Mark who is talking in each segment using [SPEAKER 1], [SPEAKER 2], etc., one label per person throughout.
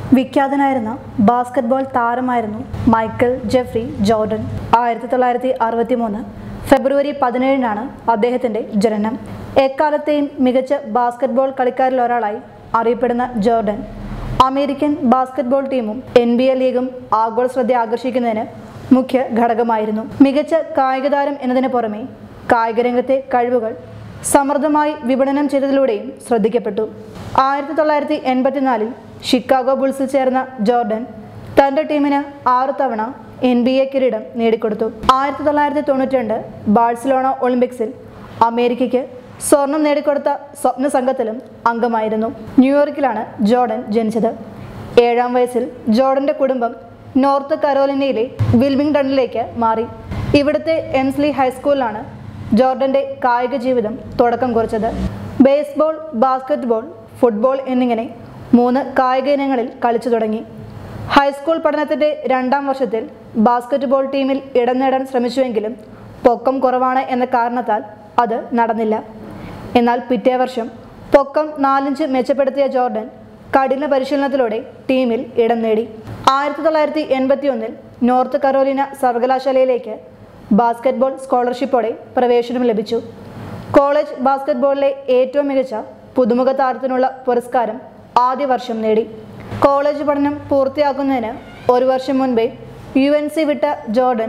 [SPEAKER 1] വിഖ്യാതനായിരുന്ന basketball താരമായിരുന്നു Michael Jeffrey Jordan. 1963 ഫെബ്രുവരി 17-നാണ് അദ്ദേഹത്തിൻ്റെ ജനനം. എക്കാലത്തെയും മികച്ച ബാസ്കറ്റ്ബോൾ കളിക്കാരിൽ ഒരാളായി അറിയപ്പെടുന്ന ജോർഡൻ അമേരിക്കൻ ബാസ്കറ്റ്ബോൾ ടീമും NBA ലീഗും ആഗോള ശ്രദ്ധ ആകർഷിക്കുന്നതിന് മുഖ്യ ഘടകമായിരുന്നു. മികച്ച കായിക താരം എന്നതിന് പുറമെ കായികരംഗത്തെ കഴിവുകൾ സമൃദ്ധമായി വിപണനം ചെയ്തതിലൂടെയും ശ്രദ്ധിക്കപ്പെട്ടു. 1984 ഷിക്കാഗോ ബുൾസിൽ ചേർന്ന ജോർഡൻ തൻ്റെ ടീമിന് 6 തവണ NBA കിരീടം നേടിക്കൊടുത്തു. 1992 ബാഴ്സലോണ ഒളിമ്പിക്സിൽ അമേരിക്കയ്ക്ക് സ്വർണം നേടിക്കൊടുത്ത സ്വപ്ന സംഘത്തിലും അംഗമായിരുന്നു. ന്യൂയോർക്കിലാണ് ജോർഡൻ ജനിച്ചത്. 7-ാം വയസ്സിൽ ജോർഡൻ്റെ കുടുംബം നോർത്ത് കരോലിനയിലെ വിൽമിംഗ്ടണിലേക്ക് മാറി. ഇവിടുത്തെ എംസ്ലി ഹൈസ്കൂളിലാണ് ജോർഡൻ്റെ കായിക ജീവിതം തുടക്കം കുറിച്ചത്. ബേസ്ബോൾ, ബാസ്കറ്റ്ബോൾ, ഫുട്ബോൾ എന്നിങ്ങനെ 3 കായിക ഇനങ്ങളിൽ കളിച്ചു തുടങ്ങി. ഹൈസ്കൂൾ പഠനത്തിൻ്റെ 2-ാം വർഷത്തിൽ ബാസ്കറ്റ്ബോൾ ടീമിൽ ഇടം നേടാൻ ശ്രമിച്ചുവെങ്കിലും പൊക്കം കുറവാണ് എന്ന കാരണത്താൽ അത് നടന്നില്ല. എന്നാൽ പിറ്റേ വർഷം പൊക്കം 4 ഇഞ്ച് മെച്ചപ്പെടുത്തിയ ജോർഡൻ കഠിന പരിശീലനത്തിലൂടെ ടീമിൽ ഇടം നേടി. 1981 നോർത്ത് കരോലിന സർവകലാശാലയിലേക്ക് ബാസ്കറ്റ്ബോൾ സ്കോളർഷിപ്പോടെ പ്രവേശനം ലഭിച്ചു. കോളേജ് ബാസ്കറ്റ്ബോളിലെ ഏറ്റവും മികച്ച പുതുമുഖ താരത്തിനുള്ള പുരസ്കാരം ആദ്യ വർഷം നേടി. കോളേജ് പഠനം പൂർത്തിയാക്കുന്നതിന് 1 വർഷം മുൻപേ UNC വിട്ട ജോർഡൻ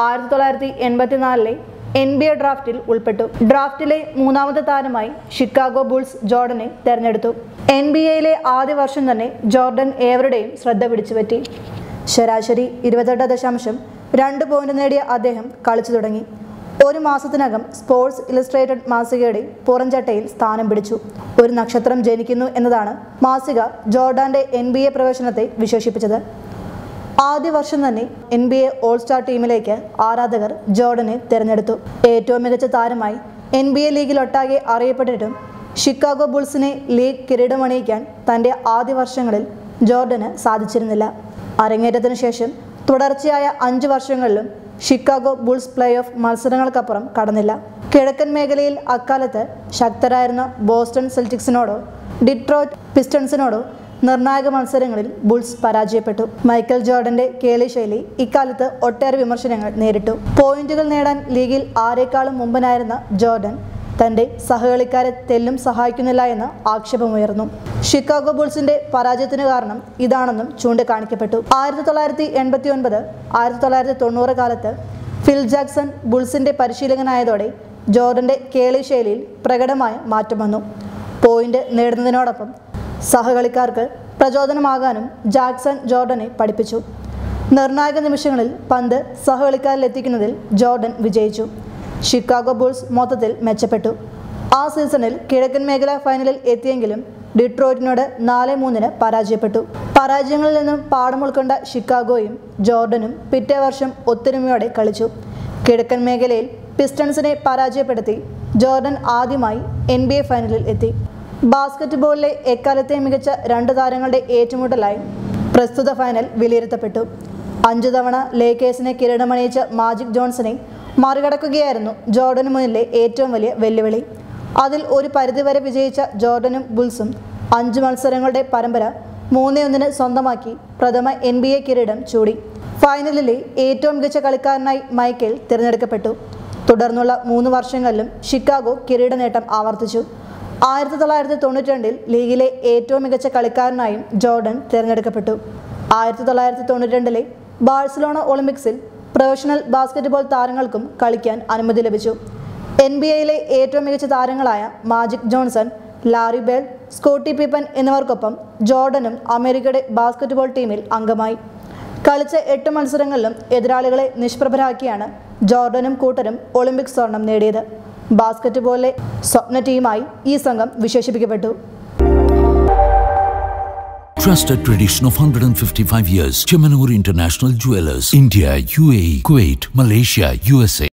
[SPEAKER 1] 1984 NBA ഡ്രാഫ്റ്റിൽ ഉൾപ്പെട്ടു. ഡ്രാഫ്റ്റിലെ 3ാമത്തെ താരമായി ഷിക്കാഗോ ബുൾസ് ജോർഡനെ തെരഞ്ഞെടുത്തു. NBAയിലെ ആദ്യ വർഷം തന്നെ ജോർഡൻ ഏവരുടെയും ശ്രദ്ധ പിടിച്ചുപറ്റി. ശരാശരി 28.2 പോയിന്റ് നേടിയ അദ്ദേഹം കളിച്ചു തുടങ്ങി. 1 മാസത്തിനകം സ്പോർട്സ് ഇല്ലസ്ട്രേറ്റഡ് മാസികയുടെ പുറംചട്ടയിൽ സ്ഥാനം പിടിച്ചു. ഒരു നക്ഷത്രം ജനിക്കുന്നു എന്നതാണ് മാസിക ജോർഡാന്റെ NBA പ്രവേശനത്തെ വിശേഷിപ്പിച്ചത്. ആദ്യ വർഷം തന്നെ NBA ഓൾ സ്റ്റാർ ടീമിലേക്ക് ആരാധകർ ജോർഡനെ തിരഞ്ഞെടുത്തു. ഏറ്റവും മികച്ച താരമായി NBA ലീഗിലൊട്ടാകെ അറിയപ്പെട്ടിട്ടും ഷിക്കാഗോ ബുൾസിനെ ലീഗ് കിരീടമണിയിക്കാൻ തൻ്റെ ആദ്യ വർഷങ്ങളിൽ ജോർഡന് സാധിച്ചിരുന്നില്ല. അരങ്ങേറ്റത്തിന് ശേഷം തുടർച്ചയായ 5 വർഷങ്ങളിലും ഷിക്കാഗോ ബുൾസ് പ്ലേ ഓഫ് മത്സരങ്ങൾക്കപ്പുറം കടന്നില്ല. കിഴക്കൻ മേഖലയിൽ അക്കാലത്ത് ശക്തരായിരുന്ന ബോസ്റ്റൺ സെൽറ്റിക്സിനോടോ ഡിട്രോയിറ്റ് പിസ്റ്റൺസിനോടോ നിർണായക മത്സരങ്ങളിൽ ബുൾസ് പരാജയപ്പെട്ടു. മൈക്കൽ ജോർഡന്റെ കേളി ശൈലി ഇക്കാലത്ത് ഒട്ടേറെ വിമർശനങ്ങൾ നേരിട്ടു. പോയിന്റുകൾ നേടാൻ ലീഗിൽ ആരെക്കാളും മുമ്പനായിരുന്ന ജോർഡൻ തൻ്റെ സഹകളിക്കാരെ തെല്ലും സഹായിക്കുന്നില്ല എന്ന ആക്ഷേപമുയർന്നു. ഷിക്കാഗോ ബുൾസിന്റെ പരാജയത്തിന് കാരണം ഇതാണെന്നും ചൂണ്ടിക്കാണിക്കപ്പെട്ടു. 1989 1990 കാലത്ത് ഫിൽ ജാക്സൺ ബുൾസിന്റെ പരിശീലകനായതോടെ ജോർഡന്റെ കേളി ശൈലിയിൽ പ്രകടമായ മാറ്റം വന്നു. പോയിന്റ് നേടുന്നതിനോടൊപ്പം സഹകളിക്കാർക്ക് പ്രചോദനമാകാനും ജാക്സൺ ജോർഡനെ പഠിപ്പിച്ചു. നിർണായക നിമിഷങ്ങളിൽ പന്ത് സഹകളിക്കാരിൽ എത്തിക്കുന്നതിൽ ജോർഡൻ വിജയിച്ചു. ഷിക്കാഗോ ബുൾസ് മൊത്തത്തിൽ മെച്ചപ്പെട്ടു. ആ സീസണിൽ കിഴക്കൻ മേഖല ഫൈനലിൽ എത്തിയെങ്കിലും ഡിട്രോയിറ്റിനോട് 4-3 പരാജയപ്പെട്ടു. പരാജയങ്ങളിൽ നിന്നും പാഠം ഉൾക്കൊണ്ട ഷിക്കാഗോയും ജോർഡനും പിറ്റേ വർഷം ഒത്തൊരുമയോടെ കളിച്ചു. കിഴക്കൻ മേഖലയിൽ പിസ്റ്റൺസിനെ പരാജയപ്പെടുത്തി ജോർഡൻ ആദ്യമായി NBA ഫൈനലിൽ എത്തി. ബാസ്കറ്റ്ബോളിലെ എക്കാലത്തെ മികച്ച 2 താരങ്ങളുടെ ഏറ്റുമുട്ടലായി പ്രസ്തുത ഫൈനൽ വിലയിരുത്തപ്പെട്ടു. 5 തവണ ലേക്കേഴ്സിനെ കിരീടമണിയിച്ച മാജിക് ജോൺസനെ മറികടക്കുകയായിരുന്നു ജോർഡന് മുന്നിലെ ഏറ്റവും വലിയ വെല്ലുവിളി. അതിൽ ഒരു പരിധിവരെ വിജയിച്ച ജോർഡനും ബുൾസും 5 മത്സരങ്ങളുടെ പരമ്പര 3-1 സ്വന്തമാക്കി പ്രഥമ NBA കിരീടം ചൂടി. ഫൈനലിലെ ഏറ്റവും മികച്ച കളിക്കാരനായി മൈക്കൽ തിരഞ്ഞെടുക്കപ്പെട്ടു. തുടർന്നുള്ള 3 വർഷങ്ങളിലും ഷിക്കാഗോ കിരീട നേട്ടം ആവർത്തിച്ചു. 1992 ലീഗിലെ ഏറ്റവും മികച്ച കളിക്കാരനായും ജോർഡൻ തിരഞ്ഞെടുക്കപ്പെട്ടു. 1992 ബാഴ്സലോണ ഒളിമ്പിക്സിൽ പ്രൊഫഷണൽ ബാസ്കറ്റ്ബോൾ താരങ്ങൾക്കും കളിക്കാൻ അനുമതി ലഭിച്ചു. NBAയിലെ ഏറ്റവും മികച്ച താരങ്ങളായ Magic Johnson, Larry Bird, Scottie Pippen എന്നിവർക്കൊപ്പം ജോർഡനും അമേരിക്കയുടെ ബാസ്കറ്റ്ബോൾ ടീമിൽ അംഗമായി. കളിച്ച 8 മത്സരങ്ങളിലും എതിരാളികളെ നിഷ്പ്രഭരാക്കിയാണ് ജോർഡനും കൂട്ടരും ഒളിമ്പിക് സ്വർണം നേടിയത്. ബാസ്കറ്റ്ബോളിലെ സ്വപ്ന ടീമായി ഈ സംഘം വിശേഷിപ്പിക്കപ്പെട്ടു.
[SPEAKER 2] Trusted tradition of 155 years. Chemanur International Jewelers. India, UAE, Kuwait, Malaysia, USA.